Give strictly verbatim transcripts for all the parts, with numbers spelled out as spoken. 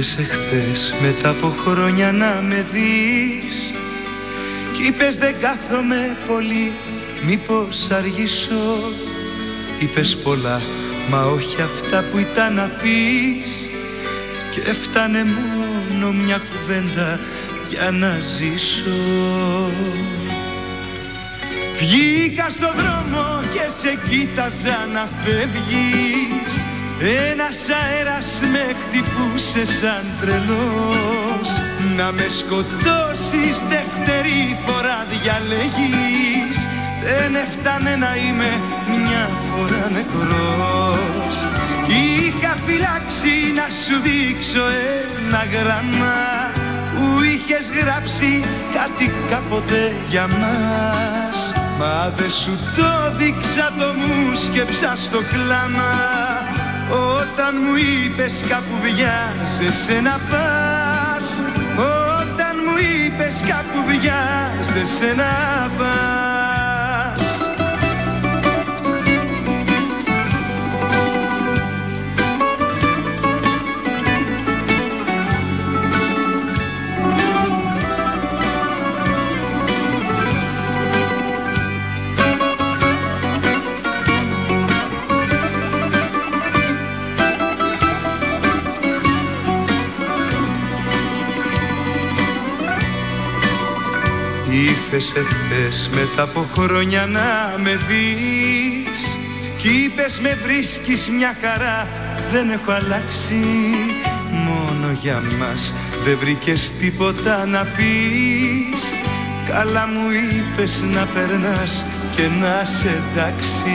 Ήρθες εχθές μετά από χρόνια να με δεις κι είπες δεν κάθομαι πολύ, μήπως αργήσω. Είπες πολλά, μα όχι αυτά που ήταν να πεις και έφτανε μόνο μια κουβέντα για να ζήσω. Βγήκα στον δρόμο και σε κοίταζα να φεύγεις. Ένας αέρας με χτυπούσε σαν τρελός. Να με σκοτώσεις δεύτερη φορά διαλέγεις. Δεν έφτανε να είμαι μια φορά νεκρός. Είχα φυλάξει να σου δείξω ένα γράμμα που είχες γράψει κάτι κάποτε για μας. Μα δεν σου το δείξα, το μου σκέψα στο κλάμα όταν μου είπες κάπου βιάζεσαι να πας. Όταν μου είπες κάπου βιάζεσαι να πας. Ήρθες εχθές μετά από χρόνια να με δεις κι είπες με βρίσκεις μια χαρά, δεν έχω αλλάξει. Μόνο για μας δεν βρήκες τίποτα να πεις. Καλά μου είπες να περνάς και να σε εντάξει.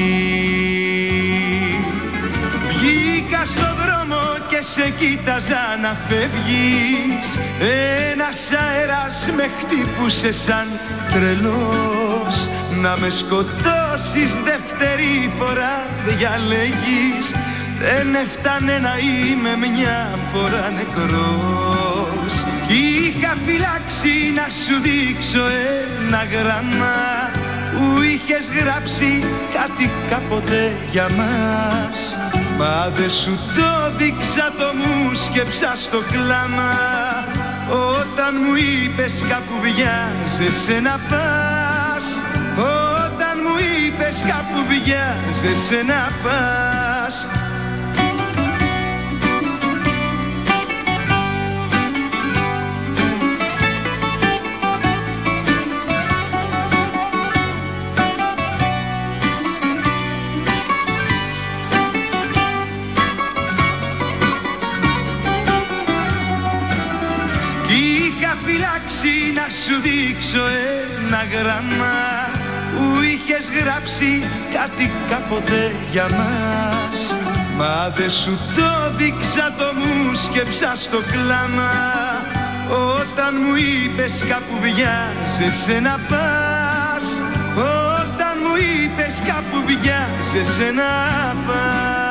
Βγήκα στον δρόμο και σε κοίταζα να φεύγεις. Ένας αέρας με χτύπουσε σαν τρελός. Να με σκοτώσεις δεύτερη φορά διαλέγεις. Δεν έφτανε να είμαι μια φορά νεκρός. Είχα φυλάξει να σου δείξω ένα γράμμα που είχες γράψει κάτι κάποτε για μας. Μα δεν σου το δείξα, το μου σκέψα στο κλάμα όταν μου είπες κάπου βιάζεσαι να πας. Όταν μου είπες κάπου βιάζεσαι να πας. Να σου δείξω ένα γράμμα που είχες γράψει κάτι κάποτε για μας. Μα δεν σου το δείξα, το μου σκέψα στο κλάμα όταν μου είπες κάπου βιάζεσαι να πας. Όταν μου είπες κάπου βιάζεσαι να πας.